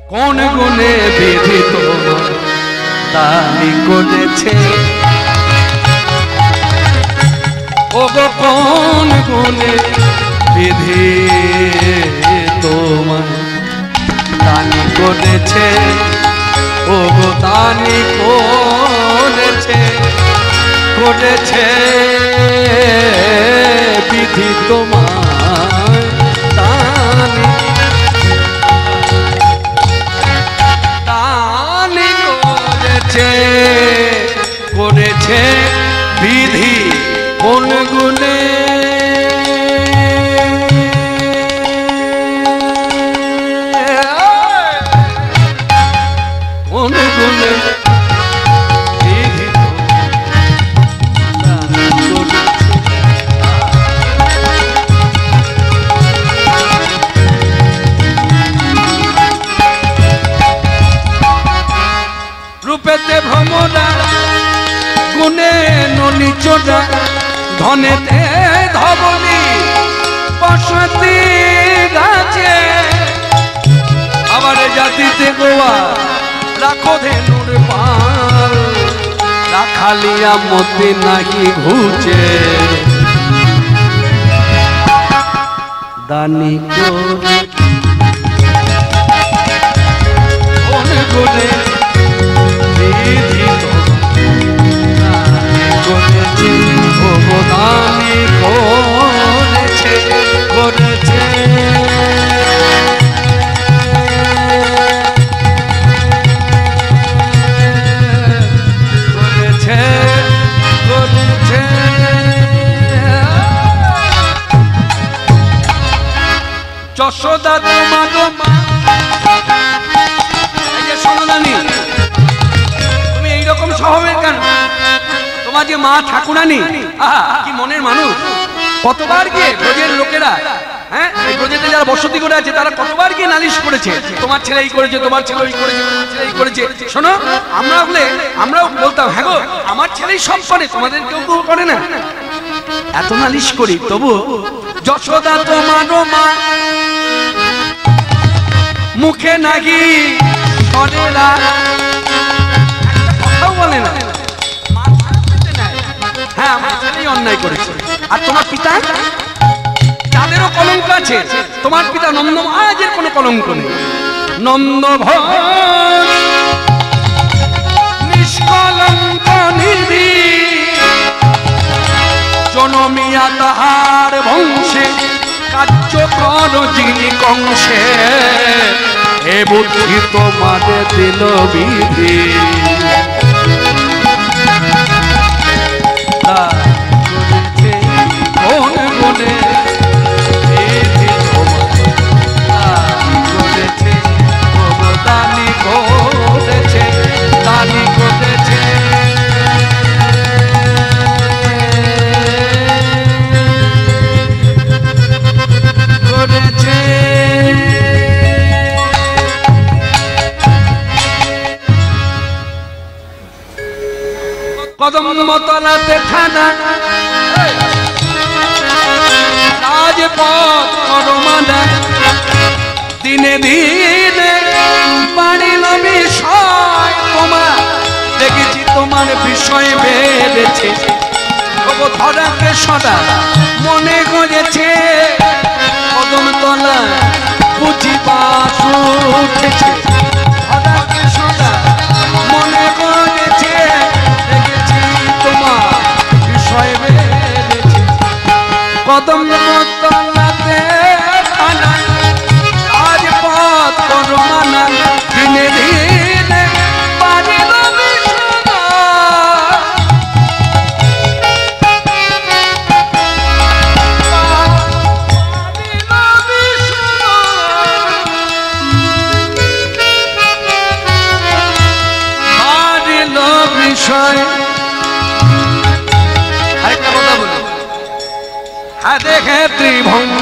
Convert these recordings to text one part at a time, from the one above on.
কোন গুণে বিধি তোমার দানি করেছে ওগো কোন গুণে বিধি তোমার দানি করেছে ওগো দানি করেছে করেছে বিধি তোমার দানি দানি করেছে করেছে বিধি কোন গুণে কোন গুণে বিধি রূপেতে ভ্রমরা গুণে ননি চোরা ধনেতে ধবনি বসতি গাছে আবার জাতিতে গোয়া রাখো ধেনুর পাল রাখালিয়া মতি নাকি ঘুচে দানি কোন গুণে বিধি করেছে ভগবানি করেছে করেছে করেছে করেছে যশোদা তোমার মা এই যে সোনাদানি তুমি এইরকম স্বভাবের কেন তোমার যে মা ঠাকুরানী কি মনের মানুষ কতবার গিয়ে ব্রজের লোকেরা হ্যাঁ এই ব্রজেতে যারা বসতি করে আছে তারা কতবার গিয়ে নালিশ করেছে তোমার ছেলে এই করেছে তোমার ছেলে ওই করেছে তোমার ছেলে এই করেছে শোনো আমরাও বলতাম হ্যাঁ গো আমার ছেলেই সব করে তোমাদের কেউ কেউ করে না এত নালিশ করি তবু যশোদা তোমার মা মুখে নাকি সরেরা কথাও বলে না হ্যাঁ আমার ছেলেই অন্যায় করেছে আর তোমার পিতা তাদেরও কলঙ্ক আছে তোমার পিতা নন্দ মহারাজের কোনো কলঙ্ক নেই নন্দ নিষ্কলঙ্ক নিধি জনমিয়া তাহার বংশে কার্য কর যিনি কংসে এ বুদ্ধি তোমার দিল বিধি কোন গুণে বিধি করেছে দানি করেছে দানি করেছে করেছে কদমতলাতে থানা রাজপথ করমানা দিনে দিনে বাড়িল বিষয় তোমার দেখেছি তোমার বিষয় বেড়েছে ধরাকে সদা মনে গড়েছে কদমতলা বুঝিবাস উঠেছে ধরাকে সদা মনে গড়েছে দেখেছি তোমার বিষয় বেড়েছে কদমতলাতে থানা রাজপথ করমানা দিনে দিনে বাড়িল বিষয় আরেকটা কথা বলি হাতে ক্ষেত্রে ভঙ্গ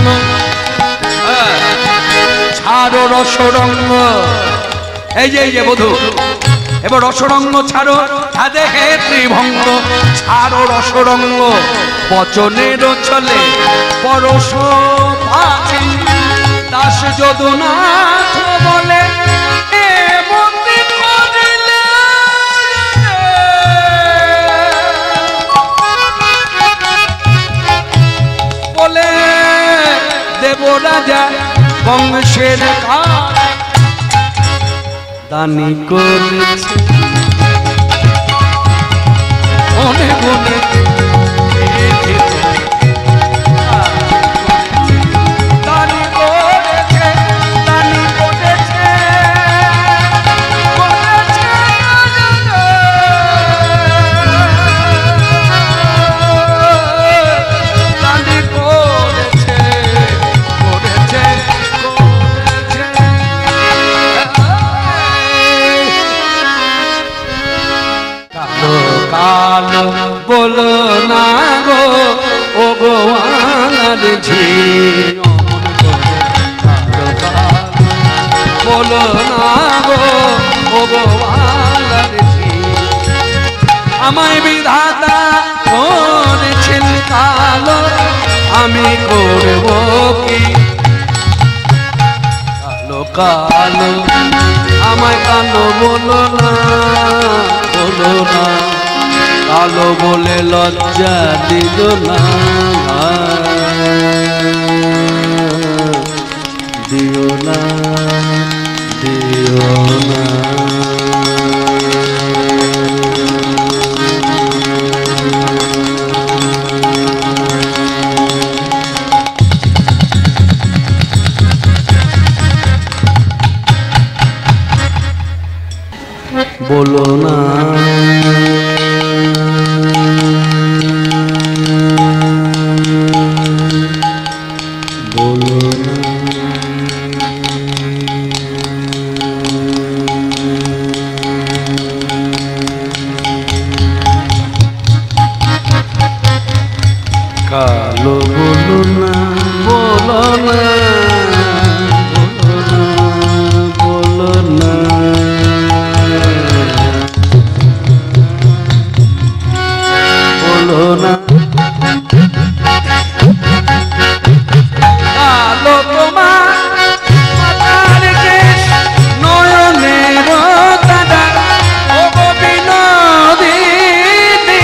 ছাড়ো রসরঙ্গ এই যে বধূ এবার রসরঙ্গ ছাড়ো হাতে ক্ষেত্রে ভঙ্গ ছাড়ো রসরঙ্গ বচনের চলে পরশ পাখি দাস যদুনাথ বলে এ বংশের দানি করেছে মনে মনে বলো না গো ও গো আমার ঝি বলো না গো ও গো আমার ঝি আমায় বিধাতা করেছেন কালো আমি করব কি কালো কালো আমায় কালো বলো না কালো বলে লজ্জা দিল না দিও না দিও না বলো না কালো বলো না বলো না বলো না বলো না কালো তোমার মাথার কেশ নয়নের দাদা ও বিনোদিনী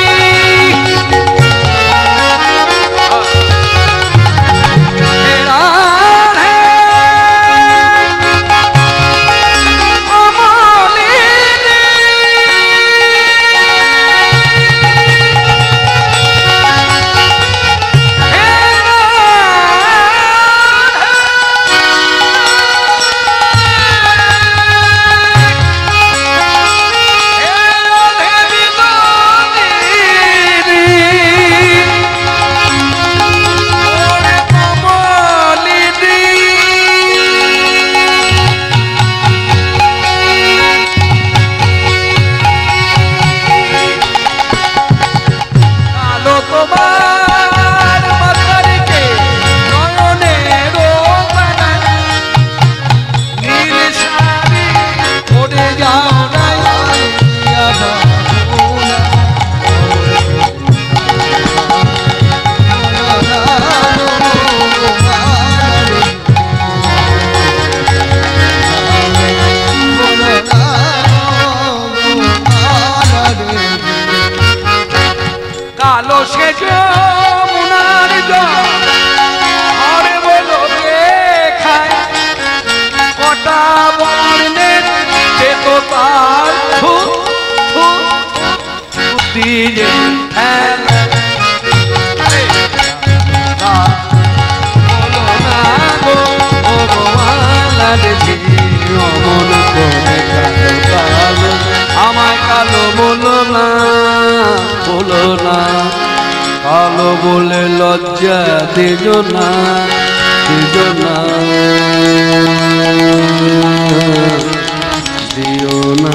কালো সে যমুনার জল আরে বলো কে খায় কটা বর্ণের সে তো তার দিয়ে বলো না গো ও গোয়ালার ঝি অমন করে কালো আমায় কালো বলো না কালো বলে লজ্জা দিল না দিও না দিও না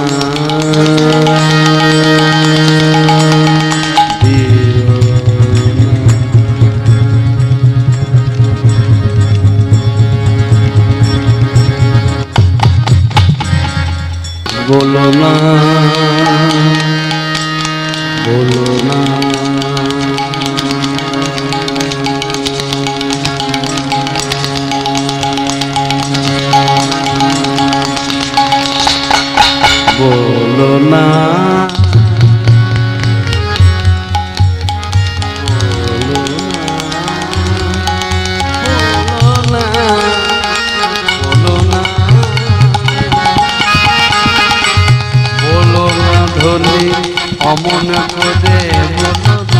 বলো না বলো না বলো না বলো না অমন করে বলো না।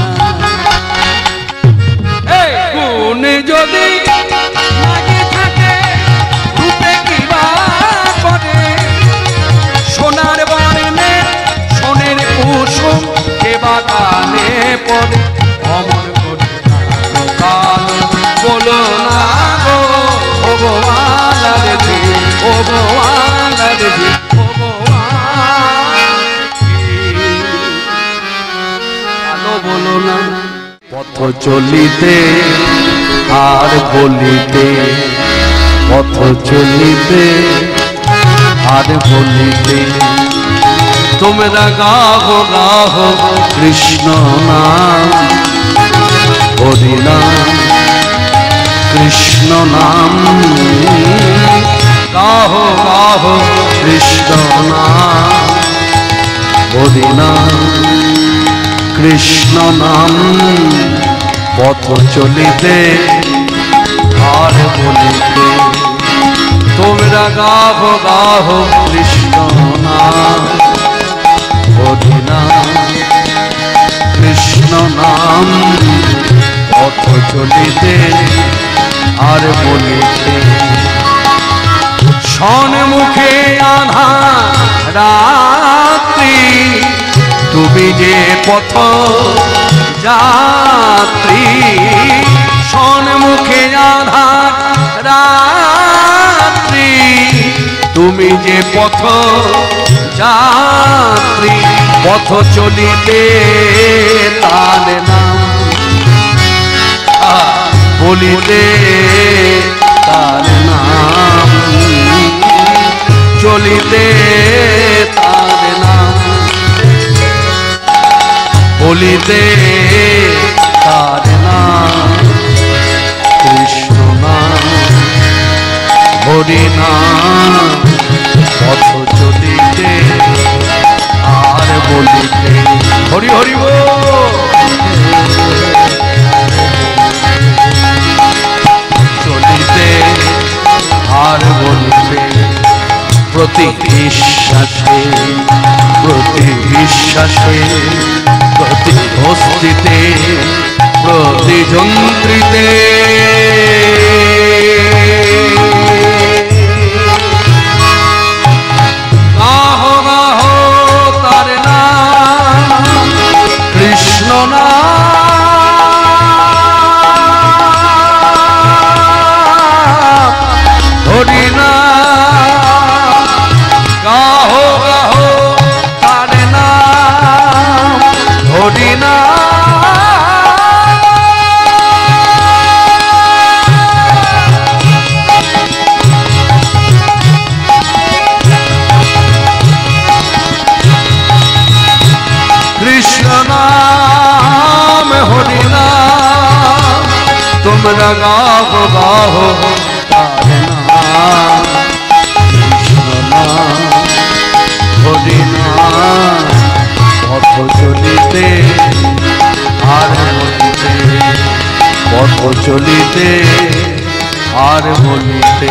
গুণ যদি লাগে থাকে রূপে কিবা করে, সোনার বর্ণে সোনের কুসুম কেবা কানে পড়ে, অমর করে কাল বলো না গো ভগবান রে, ভগবান রে, ভগবান কালো বলো না। পথ চলিতে আর বলিতে, পথ চলিতে আর বলিতে, তোমরা গাহো গাহো কৃষ্ণ নাম, হরি নাম কৃষ্ণ নাম, গাহো গাহো কৃষ্ণ নাম, হরি নাম কৃষ্ণ নাম। পথ চলিতে আর বলিতে, তোমরা গাহো গাহো কৃষ্ণ নাম, হরি নাম কৃষ্ণ নাম। পথ চলিতে আর বলিতে, সন্মুখে আধার রাত্রি, তুমি যে পথ যাত্রী, সন্মুখে আধার রাত্রি, তুমি যে পথ যাত্রী। পথ চলিতে তার নাম, বলিতে তার নাম, চলিতে তার নাম, বলিতে তার নাম। কৃষ্ণ নাম হরি নাম, পথ চলিতে আর বলিতে, হরি হরি বল। চলিতে আর বলিতে, প্রতি বিশ্বাসে প্রতি বিশ্বাসে, প্রতি অস্তিতে প্রতি যন্ত্রিতে, গাহো গাহো তার নাম, কৃষ্ণ নাম হরি নাম, গাহো গাহো তার নাম, হরি নাম। কৃষ্ণ নাম হরি নাম, তোমরা গাহো গাহো তার নাম। কৃষ্ণ নাম হরি নাম, পথ চলিতে আর বলিতে, পথ চলিতে আর বলিতে।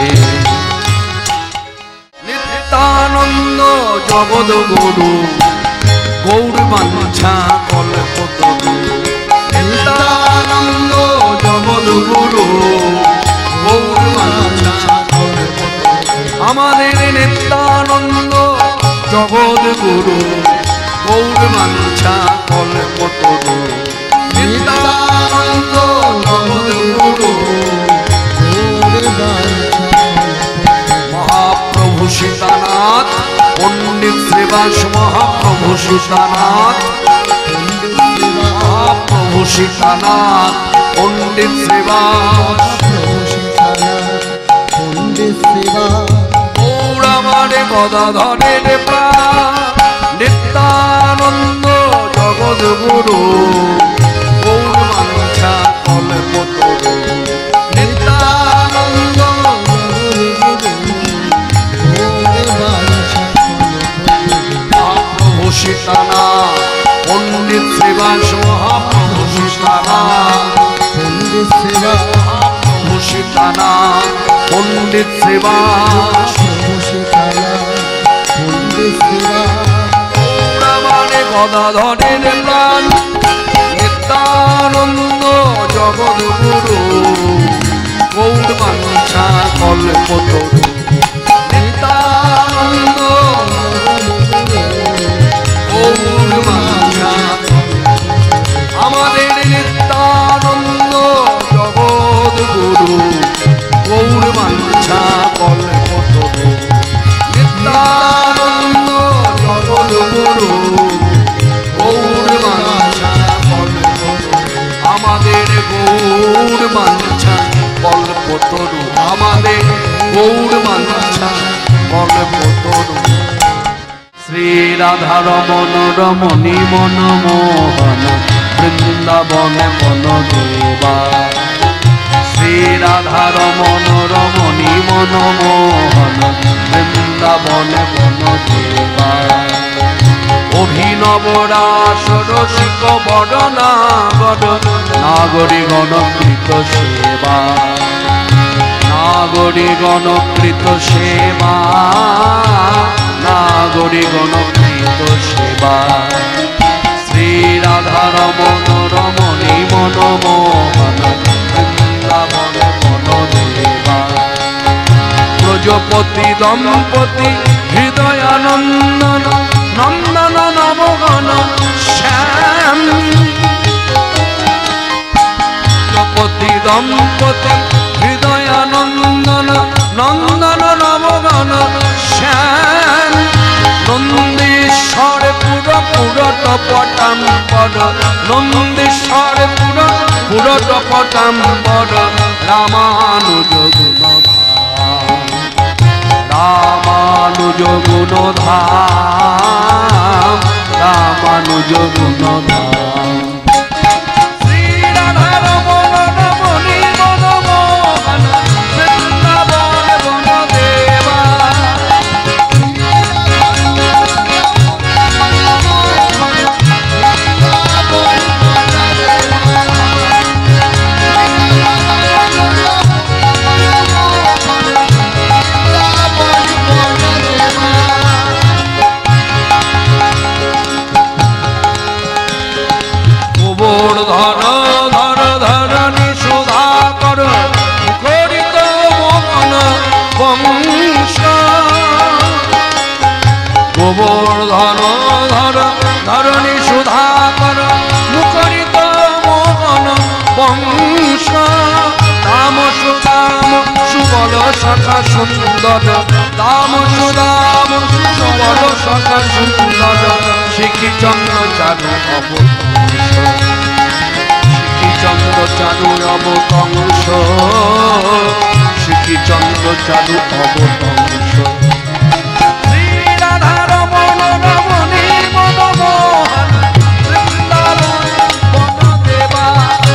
নিত্যানন্দ জগৎ গুরু গৌর বাঞ্ছা কল্পতরু, নিত্যানন্দ জগৎ গুরু গৌর বাঞ্ছা কল্পতরু, আমাদের নিত্যানন্দ জগৎ গুরু গৌর বাঞ্ছা কল্পতরু, নিত্যানন্দ জগৎ গুরু গৌর বাঞ্ছা। মহাপ্রভু সীতানাথ পণ্ডিত শ্রীবাস, মহাপ্রভু সীতানাথ, মহাপ্রভু সীতানাথ পণ্ডিত শ্রীবাস, গৌরামারে গদাধরের প্রাণ, নিত্যানন্দ জগৎ গুরু গৌর বাঞ্ছা কল্পতরু, নিত্যানন্দ মহাপ্রভু সীতানাথ পণ্ডিত শ্রীবাস, মহাপ্রভু সীতানাথ পণ্ডিত শ্রীবাস, মহাপ্রভু সীতানাথ পণ্ডিত শ্রীবাস, পণ্ডিত শ্রীবাস, গৌরামারে গদাধরের প্রাণ নিত্যানন্দ জগদ্গুরু গৌর বাঞ্ছা কল্পতরু নিত্যানন্দ গৌর বাঞ্ছা আমাদের নিত্যানন্দ জগদ্গুরু গৌর বাঞ্ছা কল্পতরু নিত্যানন্দ জগদ্গুরু গৌর বাঞ্ছা কল্পতরু আমাদের গৌর বাঞ্ছা কল্পতরু আমাদের গৌর বাঞ্ছা কল্পতরু শ্রী রাধা রমণ রমণী মনমোহন বৃন্দাবন বনদেবা শ্রী রাধা রমণ রমণী মনমোহন বৃন্দাবন বনদেবা অভিনব রাস রসিক বরনাগর নাগরী গণকৃত সেবা নাগরী গণকৃত সেবা নাগরী গণকৃত সেবা শ্রী রাধা রমণ রমণী মনমোহন বৃন্দাবন বনদেবা প্রজাপতি দম্পতি হৃদয়ানন্দন নন্দন নবগণ শ্যাম প্রজাপতি দম্পতি হৃদয়ানন্দন নন্দন নবগণ শ্যাম নন্দীশ্বর পুর পুরটপটাম পদ নন্দীশ্বর পুর পুরটপটাম পদ রামানুজ গুণধাম রামানুজ গুণধাম রামানুজ গুণধাম শ্রী রাধা রমণ রমণী মনমোহন বৃন্দাবন বনদেবা ধর ধর ধরণী সুধাকর মুখরিত মোহন বংশ গোবর্ধন ধর ধরণী সুধাকর মুখরিত মোহন বংশ দাম সুদাম সুবল সখা সুন্দর দাম সুদাম সুবল সখা সুন্দর শিখি চন্দ্র চারু অবতংশ শিখি চন্দ্র চারু অবতংশ শিখি চন্দ্র চারু অবতংশ শ্রী রাধা রমণ রমণী মনমোহন বৃন্দাবন বনদেবা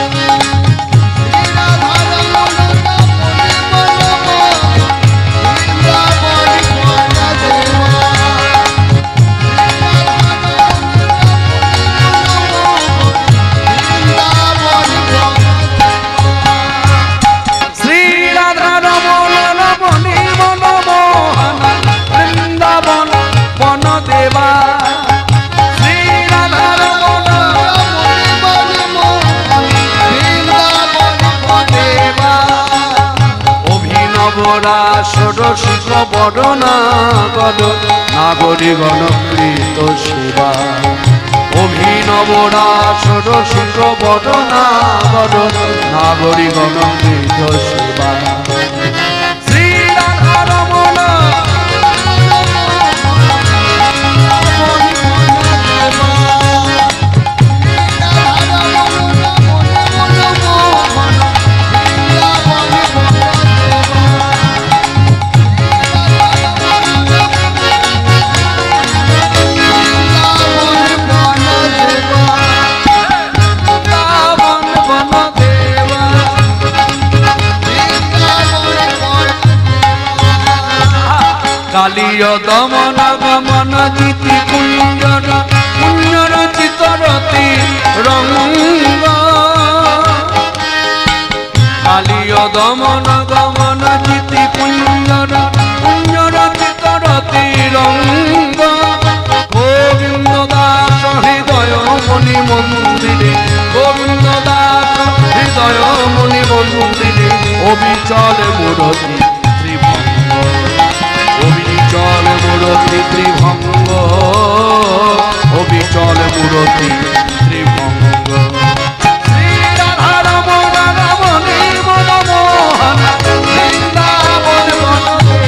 রসিক বরনাগর নাগরী গণকৃত সেবা অভিনব রাস রসিক বরনাগর নাগরী গণকৃত সেবা শ্রী রাধা রমণ কালীয় দমন গমন জিতি কুঞ্জর কুঞ্জর চিতরতি রঙ্গ কালীয় দমন গমন জিতি কুঞ্জর কুঞ্জর চিতরতি রঙ্গ গোবিন্দ দাস হে অবিচল মূরতি ত্রিভঙ্গ, অবিচল মূরতি ত্রিভঙ্গ, অবিচল মূরতি ত্রিভঙ্গ। শ্রী রাধা রমণ রমণী মনমোহন বৃন্দাবন বনদেব।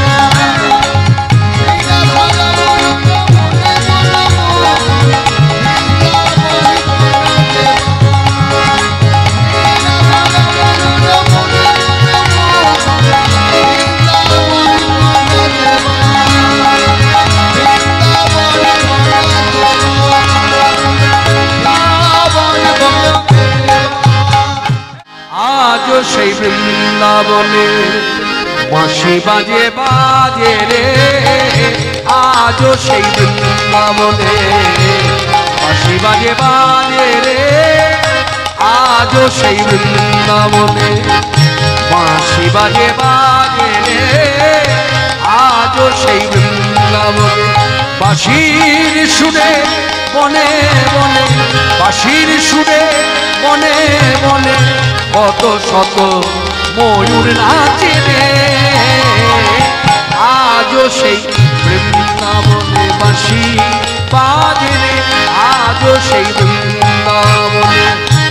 আজ সেই বৃন্দাবনে বাঁশি বাজে বাজে রে, আজ সেই বৃন্দাবনে বাঁশি বাজে বাজে রে, আজ সেই বৃন্দাবনে বাঁশি বাজে বাজে রে, আজ সেই বৃন্দাবনে বাঁশির সুরে বনে বনে, বাঁশির সুরে বনে বনে কত শত ময়ূর নাচে রে, আজও সেই বৃন্দাবনে বাঁশি বাজে রে, আজও সেই বৃন্দাবনে,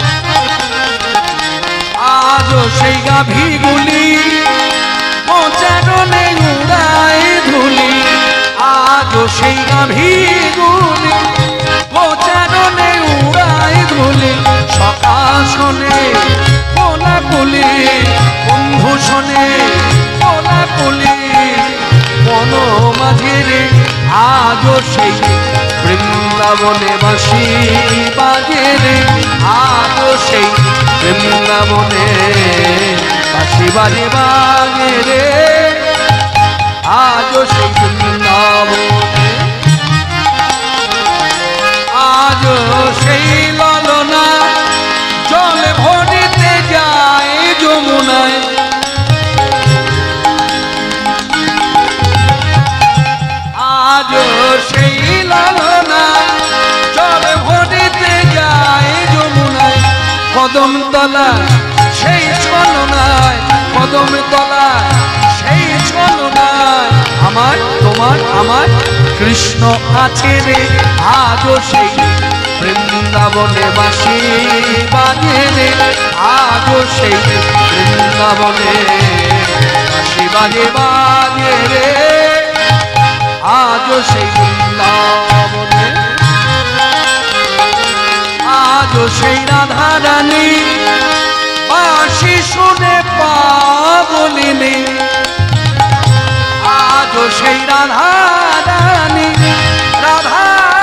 আজও সেই গাভীগুলি পচারণে উড়ায় ধুলি, আজও সেই গাভীগুলি পচারণে উড়ায় ধুলি, সকাল শোনে কোলাকুলি বন্ধু শোনে কোলাকুলি মন মাঝে রে, আজও সেই বৃন্দাবনে বাঁশি বাজে রে, আজও সেই বৃন্দাবনে বাঁশি বাজে বাজে রে, আজও সেই বৃন্দাবনে, আজও সেই ললনা জল ভরিতে যায় যমুনায়, আজও সেই ললনা জল ভরিতে যায় যমুনায়, কদমতলা সেই ছলনায়, কদমতলা সেই ছলনায় আমার তোমার আমার কৃষ্ণ আছে রে, আজও সেই বৃন্দাবনে বাঁশি বাজে রে, আজও সেই বৃন্দাবনে বাঁশি বাজে বাজে রে, আজও সেই বৃন্দাবনে, আজও সেই রাধা রানী বাঁশি শুনে পাগলিনী, আজও সেই রাধা রানী রাধা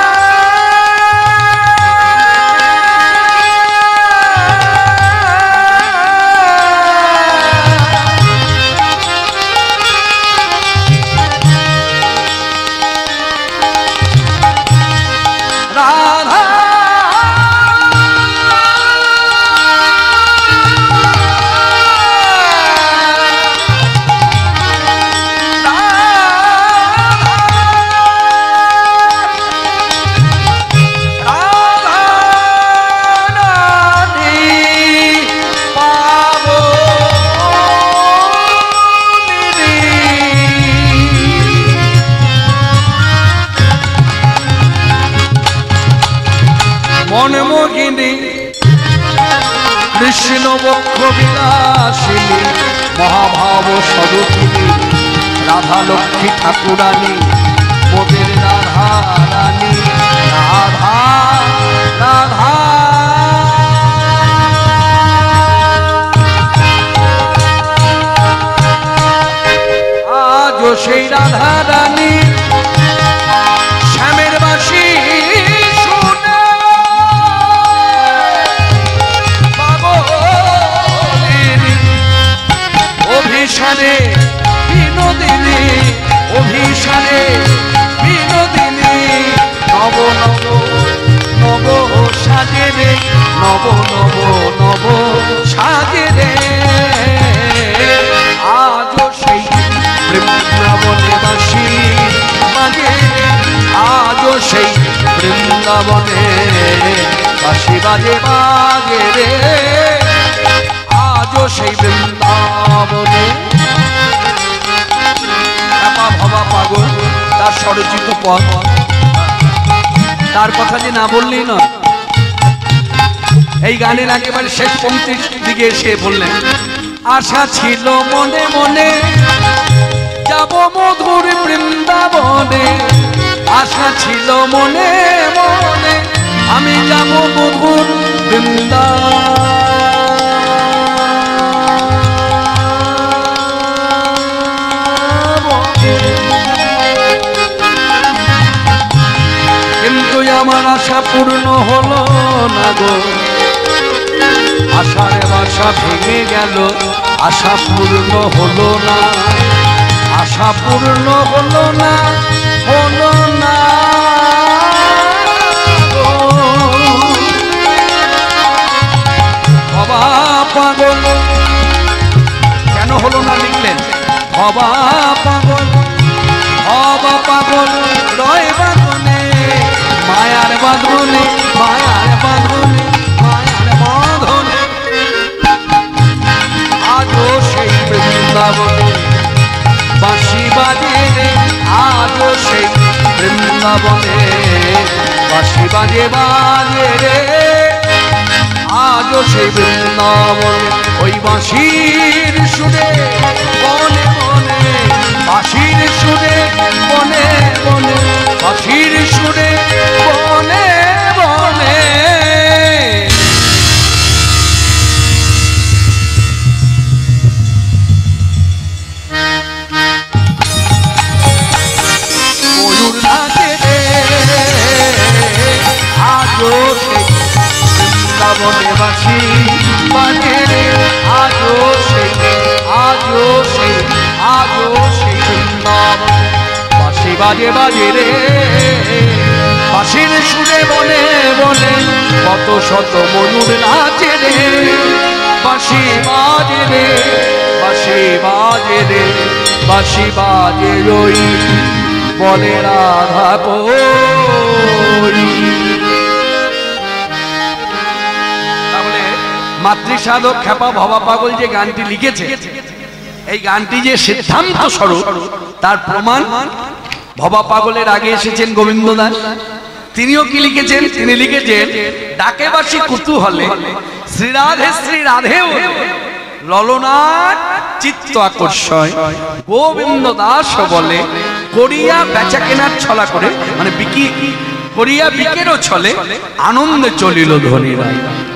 মনমোহিনী কৃষ্ণ বক্ষ বিলাসিনী মহাভাব স্বরূপিনী রাধা লক্ষ্মী ঠাকুরানী মোদের রাধা রানী, রাধা রাধা আজও সেই রাধা রানী শ্যামের বাঁশি অভিশানে বিনোদিনী, অভিশানে বিনোদিনী নব নব নব সাজে রে, নব নব নব সাজে রে, আজও সেই বৃন্দাবনে বাঁশি বাজে রে, আজও সেই বৃন্দাবনে বাঁশি বাজে বাজে রে, আজও সেই বৃন্দাবনে। ভবা পাগল তার স্বরচিত পথ, তার কথা যে না বললেই নয়। এই গানের একেবারে শেষ পংক্তির দিকে এসে বললেন, আশা ছিল মনে মনে যাব মধুর বৃন্দাবনে, আশা ছিল মনে মনে আমি যাব মধুর বৃন্দাবনে। কিন্তু আমার আশা পূর্ণ হলো না গো, আশার বাসা ভেঙে গেল, আশা পূর্ণ হলো না, আশা পূর্ণ হলো না, হলো না গো। ভবা পাগল কেন হলো না লিখলেন, ভবা পাগল, ভবা পাগল রয় বাঁধনে, মায়ার বাঁধনে, মায়ার বাঁধনে, মায়ার বাঁধনে। আজও সেই বৃন্দাবনে বাঁশি বাজে রে, আজও সেই বৃন্দাবনে বাঁশি বাজে বাজে রে, আজও সেই বৃন্দাবনে। ওই বাঁশির সুরে বনে বনে, বাঁশির সুরে বনে বনে, বাঁশির সুরে বনে বনে। ময়ূর নাচে রে, আজও সেই বৃন্দাবনে বাঁশি বাজে রে, আজও সেই, আজও সেই, আজও সেই বৃন্দাবনে বাঁশি বাজে বাজে রে। বাঁশির সুরে বনে বনে কত শত ময়ূর নাচে রে, বাঁশি বাজে রে, বাঁশি বাজে রে, বাঁশি বাজে ওই বলে রাধা কই। তাহলে মাতৃসাধক খ্যাপা ভবা পাগল যে গানটি লিখেছে, এই গানটি যে সিদ্ধান্ত স্বরূপ তার প্রমাণ ভবা পাগলের আগে এসেছেন গোবিন্দ দাস। তিনিও কি লিখেছেন, তিনি লিখেছেন, ডাকে বাসি কুতূহলে শ্রীরাধে শ্রীরাধে ললনার চিত্ত আকর্ষয়, গোবিন্দ দাস বলে করিয়া বেচা কেনার ছলা করে, মানে বিকি করিয়া বিকেরও ছলে আনন্দে চলিল ধনী রায়।